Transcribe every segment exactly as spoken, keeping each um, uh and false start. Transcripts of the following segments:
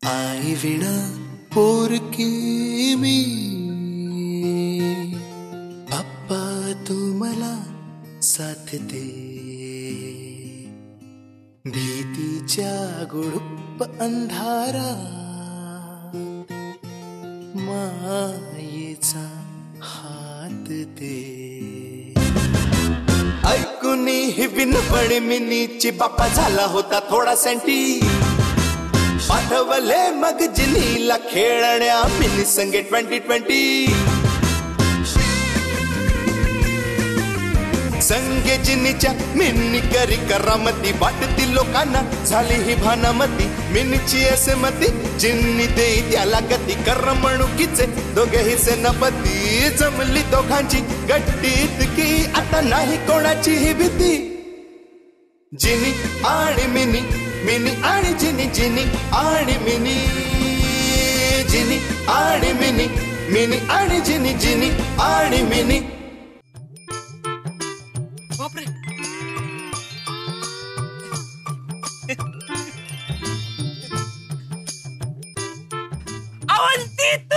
आई विणा पोरकी मी अप्पा तू मला साथ दे भीतीच्या गुडुप्प अंधारा मायेचा हात दे ऐकून ही विनवणी मिनीची बाप्पा झाला होता थोडा सँटी पाठवले मग जिनीला खेळण्या मिनी संगे ट्वेंटी ट्वेंटी संगे जिनीच्या मिनी करी करामती वाटती लोकांना झाली ही भानामती मिनीची असमती जिन्नी देई त्याला गती करमणुकीचे दोघेही सेनापती जमली दोघांची गट्टीत की आता नाही कोणाची ही भीती जिनी आणि मिनी मिनी आणि जिनी जिनी आणि मिनी जिनी आणि मिनी मिनी आणि जिनी जिनी आणि मिनी बापरे अवंती तू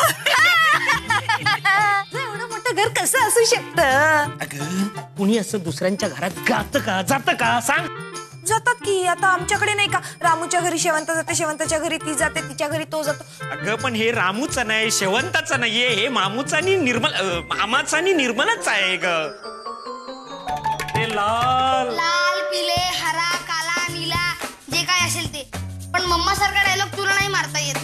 एवढं मोठं घर कसं असू शकतं? अगं कुणी असं दुसऱ्यांच्या घरात जात का जात का सांग? जातात की आता आमच्याकडे नाही का रामूच्या घरी शेवंत जाते शेवंताच्या घरी ती जाते तिच्या घरी तो जातो. अगं पण हे रामूचं नाही शेवंताचं नाहीये हे मामूचं आणि निर्मल मामाचं आणि निर्मलच आहे ग. ते लाल लाल पिले हरा काला नीला जे काय असेल ते पण मम्मा सारखा डायलॉग तुला नाही मारता येत.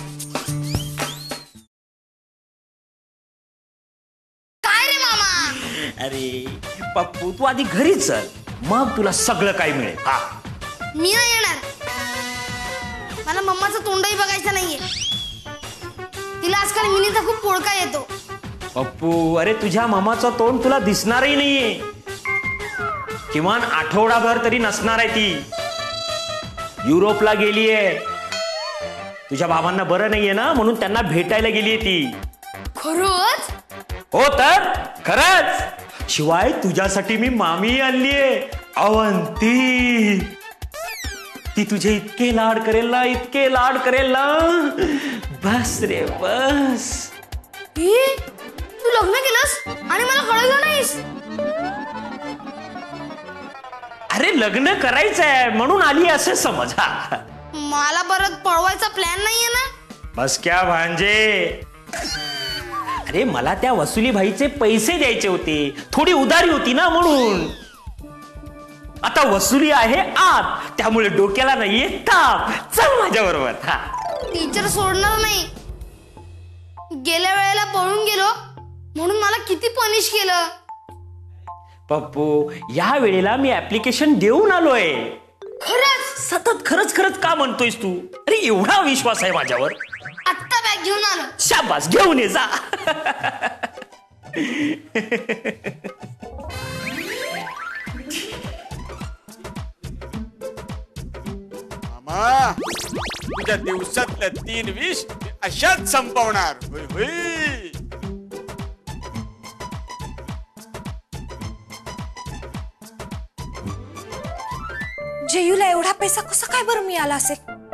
काय रे मामा? अरे पप्पू तू आधी घरी चल मग तुला सगळं काय मिळेल. हा मी नाही येणार मला मम्माचं तोंडही बघायचं नाहीये. तिला आजकाल मिनीचा खूप पोळका येतो. पप्पू अरे तुझ्या मामाचं तोंड तुला दिसणारही नाहीये किमान आठवडाभर तरी नसणार आहे. ती युरोपला गेलीये तुझ्या बाबांना बरं नाहीये ना म्हणून त्यांना भेटायला गेलीये ती. खरंच? हो तर खरंच. शिवाय तुझ्यासाठी मी मामी आणलीये अवंती. ती तुझे इतके लाड करेल ना इतके लाड करेल ना बस रे बस. तू लग्न केलंस आणि मला कळलं नाहीस? अरे लग्न करायचंय म्हणून आली असं समज. मला परत पळवायचा प्लॅन नाहीये ना? बस क्या भांजे. अरे मला त्या वसुली भाईचे पैसे द्यायचे होते थोडी उधारी होती ना म्हणून. आता वसुली आहे आत त्यामुळे डोक्याला नाहीये ताप. चल माझ्या बरोबर. हा टीचर सोडणार नाही. गेल्या वेळेला पळून गेलो म्हणून मला किती पनिश केलं. पप्पू या वेळेला मी ऍप्लिकेशन देऊन आलोय. खरंच? सतत खरंच खरंच का म्हणतोयस तू? अरे एवढा विश्वास आहे माझ्यावर. आत्ता बॅग घेऊन आलो. शाबास घेऊन ये जा. मामा तुझ्या दिवसातल्या तीन विष अशाच संपवणार. होय होय. जयूला एवढा पैसा कसा काय बरं मिळाला असेल?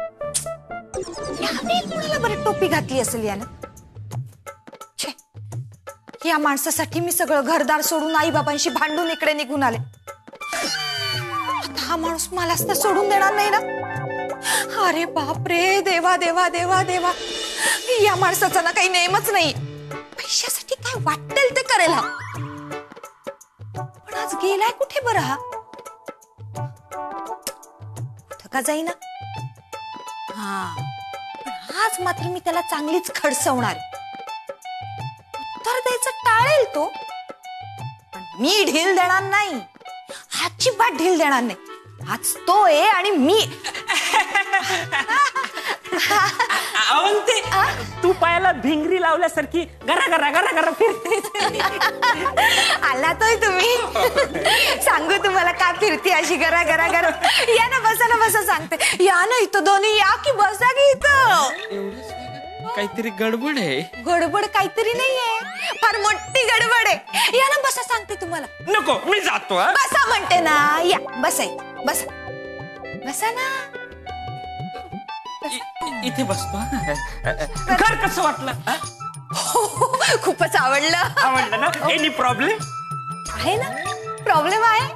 याने कोणाला बरं टोपी घातली असेल यानं? छे या माणसासाठी मी सगळं घरदार सोडून आई बाबांशी भांडून इकडे निघून आले. आता हा माणूस मलाच तर सोडून देणार नाही ना? अरे बाप रे देवा देवा देवा देवा. या माणसाचा ना काही नेमच नाही. पैशासाठी काय वाटेल ते करेल हा. पण आज गेलाय कुठे बरं हा? का जाईना? हा आज मात्र मी त्याला चांगलीच खडसवणार. उत्तर द्यायचं टाळेल तो पण मी ढील देणार नाही. आजची बात ढील देणार नाही. आज तो आहे आणि मी. अवंती तू पायाला भिंगरी लावल्यासारखी गरा गरा गरा गरा फिरते. आला तोय तुम्ही. सांगू तुम्हाला का फिरते अशी गरा गरा गरा? या ना बसा ना बसा सांगते. या ना इथं दोन्ही या की बसा की इथं. काहीतरी गडबड आहे. गडबड काहीतरी नाहीये फार मोठी गडबड आहे. या ना बसा सांगते तुम्हाला. नको मी जातो. बसा म्हणते ना. या बसा बसा बसा ना. इथे बसतो. घर कसं वाटलं? खूपच आवडलं. आवडलं ना? Any problem? आहे ना, प्रॉब्लेम आहे.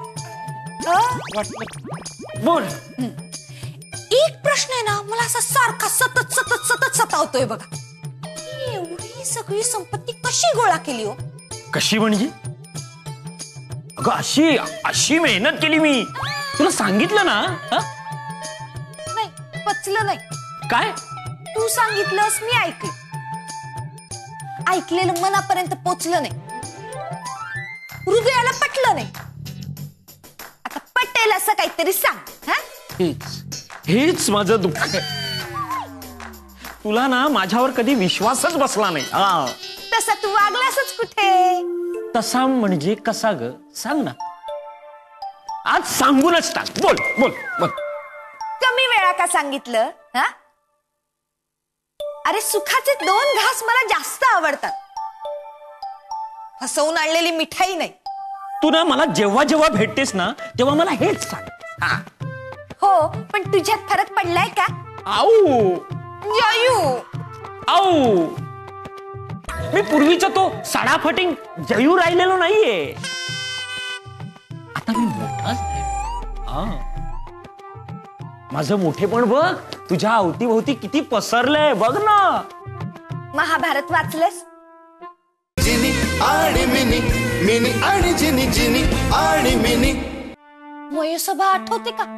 वाटलं बोल. एक प्रश्न आहे ना, मला असा सारखा सतत सतत सतत सतावतोय बघा. एवढी सगळी संपत्ती कशी गोळा केली हो? कशी म्हणजे? अगं अशी अशी मेहनत केली मी, तुला सांगितलं ना. नाही, पचलं नाही. काय? तू सांगितलंस, मी ऐकलं. ऐकलेलं मनापर्यंत पोचलं नाही, हृदयाला पटलं नाही. आता पटेल असं काहीतरी सांग. हेच हेच माझं दुःख आहे. तुला ना माझ्यावर कधी विश्वासच बसला नाही. हा, तसा तू वागलासच कुठे? तसा म्हणजे कसा ग, सांग ना. आज सांगूनच टाक. बोल बोल बोल. कमी वेळा का सांगितलं? हा, अरे सुखाचे दोन घास मला जास्त आवडतात. फसवून आणलेली मिठाई नाही. तू ना मला जेव्हा जेव्हा भेटतेस ना, तेव्हा मला हेच सांग. हा. हो, पण तुझ्यात फरक पडलाय का? आऊ जयू, आऊ मी पूर्वीचा तो साडाफटिंग जयू राहिलेलो नाहीये. आता मी मोठा झालोय. हा, माझं मोठेपण बघ, तुझ्या अवतीभोवती किती पसरलंय बघ ना. महाभारत वाचलंस? जिनी आणि मिनी, मिनी आणि जिनी, जिनी आणि मिनी. मयसभा आठवते का?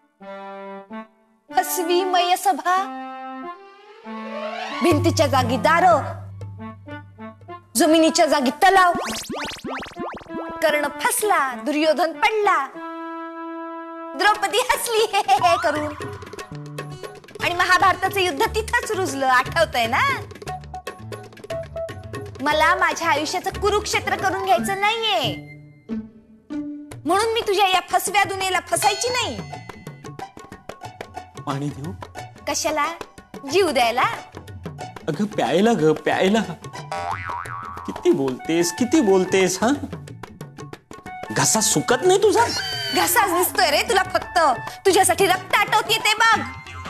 फसवी मयसभा. भिंतीच्या जागी दारं, जमिनीच्या जागी तलाव. कर्ण फसला, दुर्योधन पडला, द्रौपदी हसली हे हे हे करून, आणि महाभारताचं युद्ध तिथंच रुजलं. आठवतंय ना? मला माझ्या आयुष्याचं कुरुक्षेत्र करून घ्यायचं नाहीये, म्हणून मी तुझ्या या फसव्या दुनियेला फसायची नाही. पाणी देऊ? कशाला? जीव द्यायला. अगं प्यायला ग, प्यायला. किती बोलतेस किती बोलतेस. हा, घसा सुकत नाही तुझा? घसाच दिसतोय रे तुला फक्त. तुझ्यासाठी रक्त आटवते ते बघ.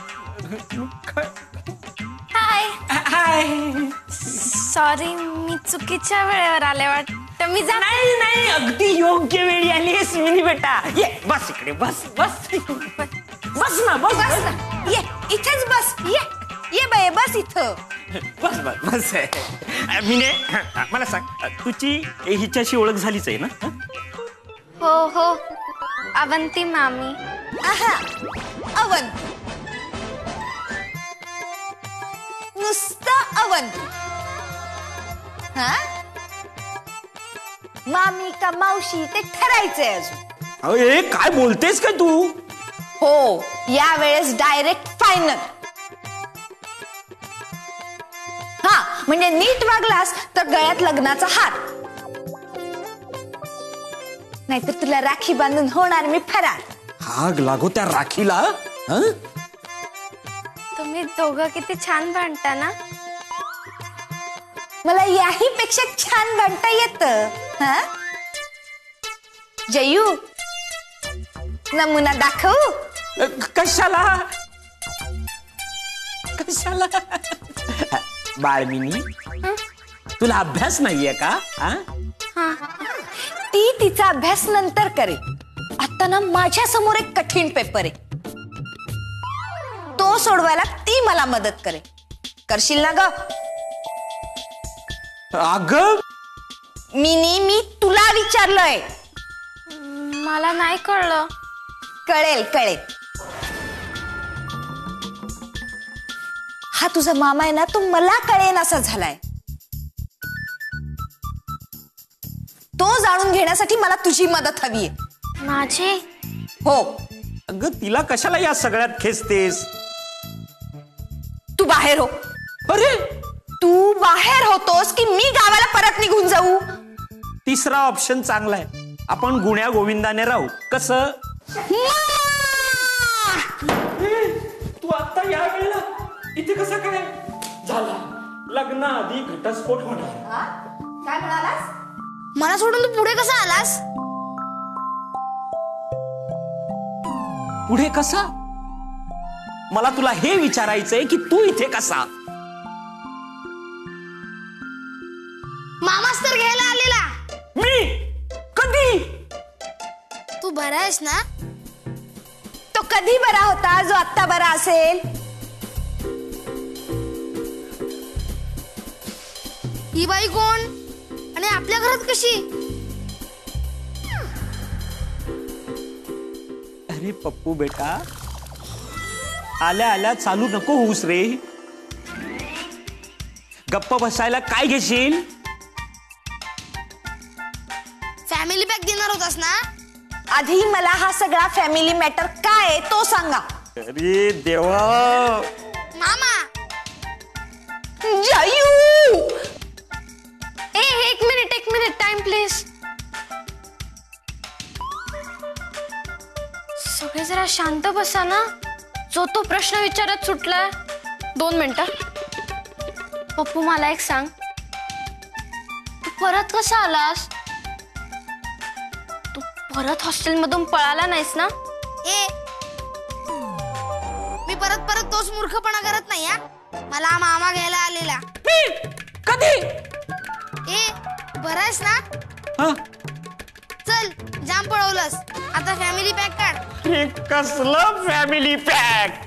हाय हाय. सॉरी, मी चुकीच्या वेळेवर आले वाटतं. मी जा. नाही नाही, अगदी योग्य वेळी आलीस मिनी बेटा. ये बस इकडे, बस बस बस ना, बस बस ना. ये इथेच बस. ये ये बाय, बस इथं. बस बस बस. मिने, मला सांग, तुझी हिच्याशी ओळख झालीच आहे ना? हो हो, अवंती मामी. आहा, अवंत. नुसतं अवंत. हा, मामी का मावशी ते ठरायचंय अजून. अरे काय बोलतेस काय तू? हो, या वेळेस डायरेक्ट फायनल. हा, म्हणजे नीट वागलास तर गळ्यात लग्नाचा हार, नाहीतर तुला राखी बांधून होणार मी फरार. हाग लागो त्या राखीला. हं? तुम्ही दोघं किती छान भांडता ना. मला याही पेक्षा छान भांडता येतं. हा, जयू, नमुना दाखवू? कशाला कशाला? बाळमिनी, तुला अभ्यास नाहीये का? हा, ती तिचा अभ्यास नंतर करे. आता ना माझ्या समोर एक कठीण पेपर आहे, तो सोडवायला ती मला मदत करे. करशील ना ग? अग मिनी, मी तुला विचारलंय. मला नाही कळलं. कळेल कळेल. हा तुझा मामा आहे ना, तो मला कळेन असा झालाय. तो जाणून घेण्यासाठी मला तुझी मदत हवी आहे. माझी? हो. अगं तिला कशाला या सगळ्यात खेचतेस? तू बाहेर हो. अरे तू बाहेर होतोस की मी गावाला परत निघून जाऊ? तिसरा ऑप्शन चांगला आहे. आपण गुण्या गोविंदाने राहू. कसं? तू आता या वेळेला इथे कसं काय झाला? लग्नाआधी घटस्फोट होणार. काय म्हणालास? मला सोडून तू पुढे कसा आलास? पुढे कसा? मला तुला हे विचारायचंय की तू इथे कसा? मामाच तर घ्यायला आलेला. मी? कधी? तू बरा आहेस ना? तो कधी बरा होता जो आत्ता बरा असेल? ही बाई कोण आणि आपल्या घरात कशी? अरे पप्पू बेटा, आल्या आल्या चालू नको होऊस रे. गप्प बसायला काय घेशील? फॅमिली पॅक देणार होतास ना? आधी मला हा सगळा फॅमिली मॅटर काय आहे तो सांगा. अरे देवा. मामा. जयू. ए एक मिनिट एक मिनिट टाइम प्लीज. सगळे जरा शांत बसा ना. जो तो प्रश्न विचारत सुटलाय. दोन मिनिटं. पप्पू मला एक सांग, तू परत कसा आलास? तू परत हॉस्टेल मधून पळाला नाहीस ना? ए मी परत परत तोच मूर्खपणा करत नाही. हा मला मामा घ्यायला आलेला. कधी? ए बरा आहेस ना? हा? चल जाम पळवलंस, आता फॅमिली पॅक काढ. हे कसलं फॅमिली पॅक?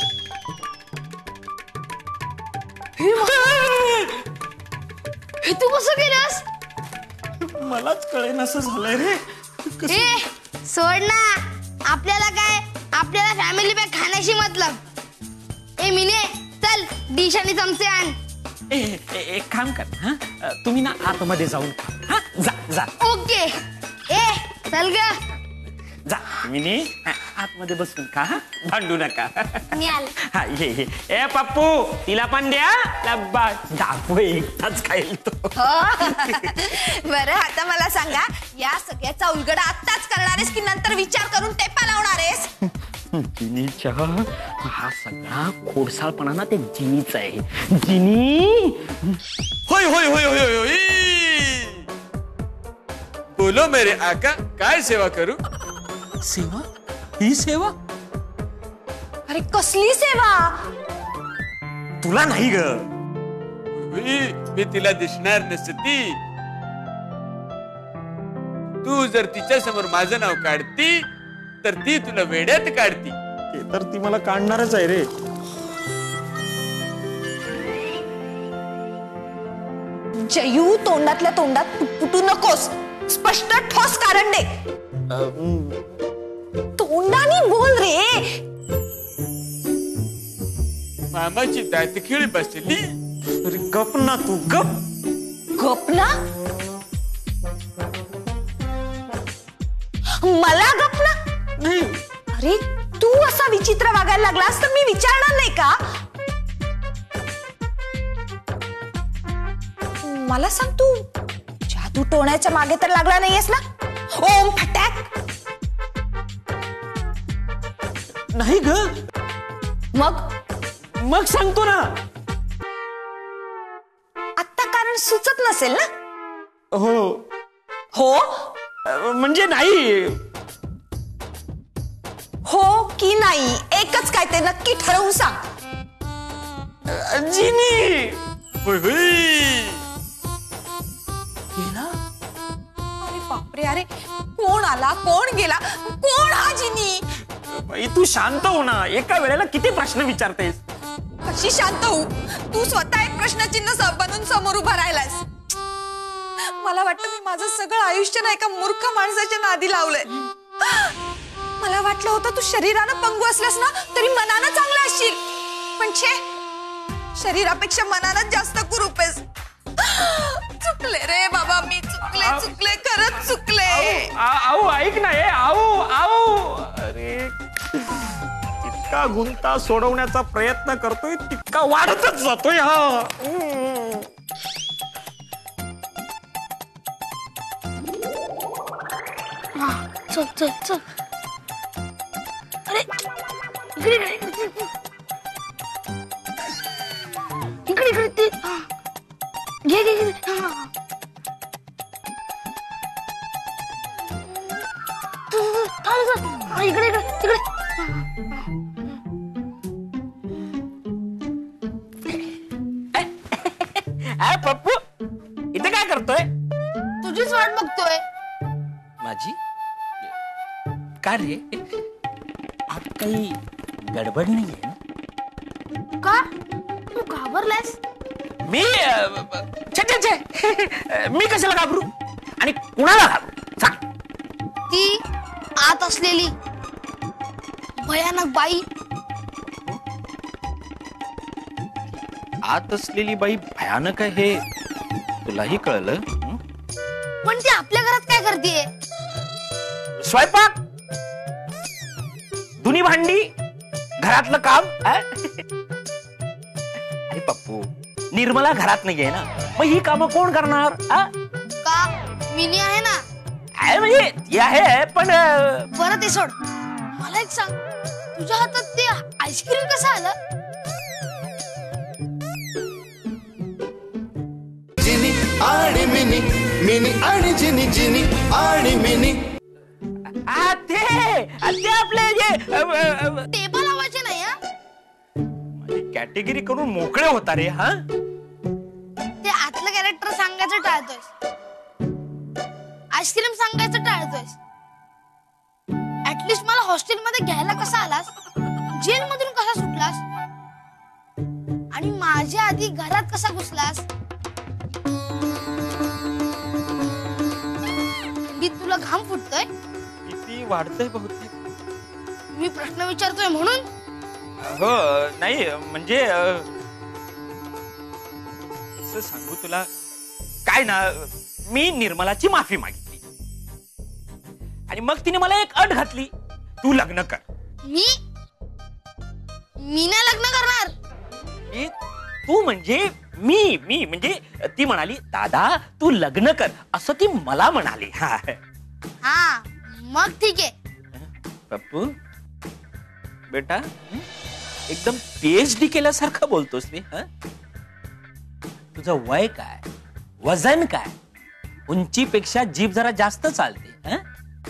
हे तू कसं केलंस? मलाच कळेन असं झालंय रे. ए सोड ना, आपल्याला काय, आपल्याला फॅमिली पॅक खाण्याशी मतलब. ए मिने चल डिश आणि चमचे आण. ए, ए, एक काम कर हा, तुम्ही ना आतमध्ये जाऊन खा. हा जा जा. ओके. ए चल ग. जा मिनी, आतमध्ये बसून खा. हा भांडू नका. मी आले. हा ये ये. ए पप्पू तिला पण द्या. लब्बा दाखव एकटाच खाईल तो. बरं आता मला सांगा, या सगळ्याचा उलगडा आत्ताच करणार आहेस की नंतर विचार करून टेपा लावणार आहेस? जिनीच्या हा सगळा खोडसाळपणा ना ते जिनीच आहे. जिनी. होय होय होय होय होय. बोलो मेरे आका, काय सेवा करू? सेवा? ही सेवा? अरे कसली सेवा? तुला नाही ग. मी तिला दिसणार नसती. तू जर तिच्या समोर माझं नाव काढती तर ती तुला वेड्यात काढती. ते तर ती मला काढणारच आहे रे. जयू तोंडातल्या तोंडात पुटू नकोस. स्पष्ट ठोस कारण दे. तोंडाने बोल रे. मामाची दातखिळी बसली. अरे गप ना तू गप. गप ना? मला गप ना? नाही. अरे तू असा विचित्र वागायला लागलास तर मी विचारणार नाही का? मला सांग, तू जादू टोण्याच्या मागे तर लागला नाहीयेस ना? ओम फटाक. नाही ग. मग मग सांगतो ना. आता कारण सुचत नसेल ना? हो हो म्हणजे नाही. हो की नाही एकच काय ते नक्की ठरवून सांग. जिनी. होय होय. गेला. अरे बापरे, अरे कोण आला कोण गेला? कोण हा जिनी? बाई तू शांत हो ना. एका वेळेला किती प्रश्न विचारतेस? कशी शांत होऊ? तू स्वतः एक प्रश्नचिन्ह स- बनून समोर उभा राहिलास. मला वाटतं मी माझं सगळं आयुष्य ना एका मूर्ख माणसाच्या नादी लावलंय. मला वाटलं होतं तू शरीरानं पंगू असलास ना तरी मनानं चांगला असशील, पण छे, शरीरापेक्षा मनानं जास्त कुरूप आहेस. चुकले रे बाबा, मी चुकले चुकले खरंच चुकले. आऊ ऐक ना. ए आऊ आऊ. अरे तितका गुंता सोडवण्याचा प्रयत्न करतोय तितका वाढतच जातोय हा. चल चल चल. अरे इकडे इकडे इकडे इकडे ते हा. घे घे घे. हा. थांब, थांब. हा, इकडे इकडे इकडे. बघतोय? माझी का रे? आत काही गडबड नाहीये ना? का तू घाबरलास? मी अ, छे छे छे मी कशाला घाबरू आणि कुणाला घाबरू सांग. ती आत असलेली भयानक बाई. आत असलेली बाई भयानक आहे हे तुलाही कळलं? हं? पण ती आपल्या घरात काय करतेय? स्वयंपाक, धुनी भांडी, घरातलं काम. अ? अरे पप्पू, निर्मला घरात नाहीये ना, मग ही कामं कोण करणार? अ? का मिनी आहे ना. आहे म्हणजे ती आहे पण अ, बरं ते सोड. मला एक सांग, तुझ्या हातात ते आईस्क्रीम कसं आलं? जिनी आणि मिनी, मिनी आणि जिनी, जिनी आणि मिनी. आ, ते आ, ते आपले जे अ, अ, अ, टेबल आवाजे नाही हा. कॅटेगरी करून मोकळे होता रे. हा ते आतलं कॅरेक्टर सांगायचं टाळतोयस, आईस्क्रीम सांगायचं टाळतोयस. ऍटलिस्ट मला हॉस्टेलमध्ये घ्यायला कसा आलास? जेल मधून कसा सुटलास? आणि माझ्या आधी घरात कसा घुसलास? थंडीत तुला घाम फुटतोय? किती वाढतंय बहुतेक. मी प्रश्न विचारतोय म्हणून. हो नाही म्हणजे अ, असं सांगू तुला काय ना, मी निर्मलाची माफी मागितली आणि मग तिने मला एक अट घातली, तू लग्न कर. मी मी नाही लग्न करणार. ए, तू म्हणजे मी मी म्हणजे ती म्हणाली दादा तू लग्न कर असं ती मला म्हणाली. हा हा मग ठीक आहे. पप्पू बेटा, एकदम पीएचडी केल्यासारखं बोलतोस मी. हं? तुझं वय काय, वजन काय, उंचीपेक्षा जीभ जरा जास्त चालते. हं?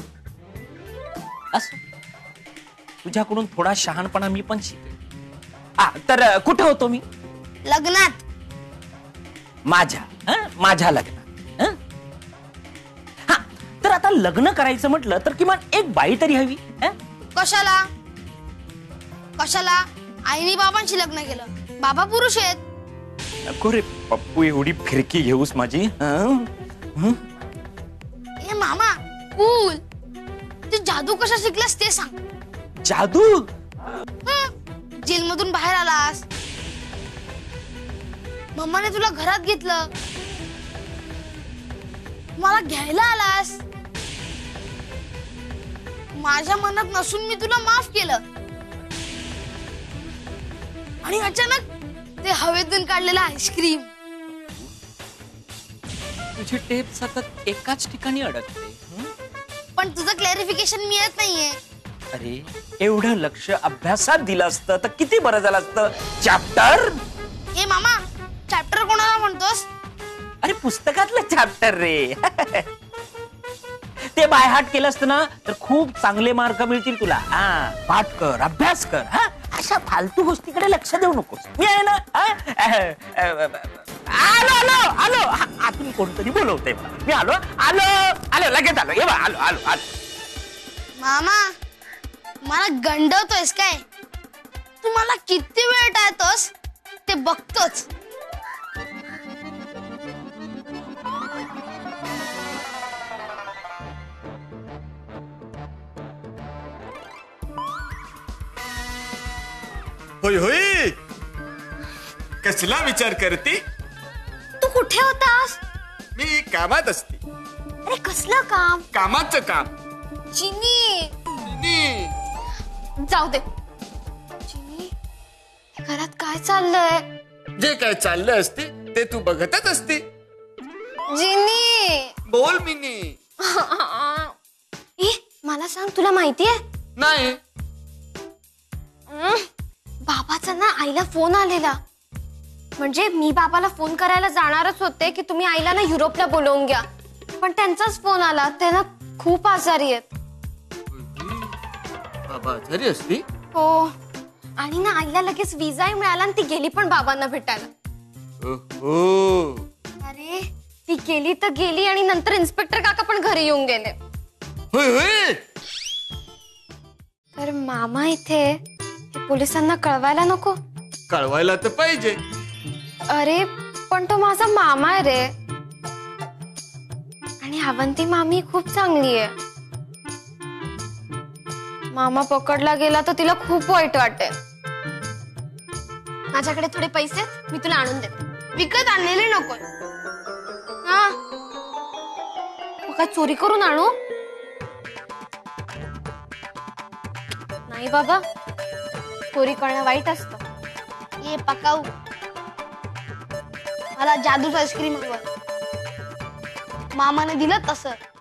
असं तुझ्याकडून थोडा शहाणपणा मी पण शिकेल. आ, तर कुठे होतो मी? लग्नात. माझ्या हं? माझ्या लग्नात. हं? हा तर आता लग्न करायचं म्हटलं तर किमान एक बाई तरी हवी. हं? कशाला कशाला आईने बाबांशी लग्न केलं. बाबा पुरुष आहेत. नको रे पप्पू, एवढी फिरकी घेऊस माझी. हं? हं? ए मामा कूल. ते जादू कशा शिकलास ते सांग. जादू? जेल मधून बाहेर आलास, मम्माने तुला घरात घेतलं, मला घ्यायला आलास, माझ्या मनात नसून मी तुला माफ केलं आणि अचानक ते हवेतून काढलेलं आईस्क्रीम. तुझी टेप सतत एकाच ठिकाणी अडकते. हं? पण तुझं क्लॅरिफिकेशन मिळत नाहीये. अरे एवढं लक्ष अभ्यासात दिलं असतं तर किती बरं झालं असतं. चॅप्टर? ए मामा, चॅप्टर कोणाला म्हणतोस? अरे पुस्तकातलं चॅप्टर रे. ते बायहाट केलं असतं ना तर खूप चांगले मार्क मिळतील तुला. हा पाठ कर, अभ्यास कर. हा अशा फालतू गोष्टीकडे लक्ष देऊ नकोस. मी आहे ना. आलो आलो आलो. आतून कोणतरी बोलवतंय मला. मी आलो आलो आलो लगेच आलो. ये बा आलो आलो आलो. मामा मला गंडवतोयस काय? तू मला किती वेळ टाळतोस ते बघतोच. होय होय, कसला विचार करते? तू कुठे होतास? मी कामात असते. अरे कसलं काम? कामाचं काम. चिनी नी. जाऊ दे. चिनी घरात काय चाललंय? जे काय चाललं असते ते तू बघतच असते. जिनी बोल मिनी. ए मला सांग, तुला माहितीये नाही. बाबाचा ना आईला फोन आलेला. म्हणजे मी बाबाला फोन करायला जाणारच होते की तुम्ही आईला ना युरोपला बोलवून घ्या, पण त्यांचाच फोन आला. ते ना खूप आजारी आहेत. बाबा आजारी असती? हो, आणि ना आईला लगेच विजाही मिळाला आणि ती गेली पण बाबांना भेटायला. हो. अरे ती गेली तर गेली आणि नंतर इन्स्पेक्टर काका पण घरी येऊन गेले. होय होय. तर मामा इथे हे पोलिसांना कळवायला नको. कळवायला तर पाहिजे. अरे पण तो माझा मामा आहे रे. आणि अवंती मामी खूप चांगली आहे. मामा पकडला गेला तर तिला खूप वाईट वाटेल. माझ्याकडे थोडे पैसे मी तुला आणून देते. विकत आणलेले नको. हा मग काय चोरी करून आणू? नाही बाबा, चोरी करणं वाईट असतं. ये पकाऊ, मला जादूच आईस्क्रीम हवं. मामाने दिलं तसं.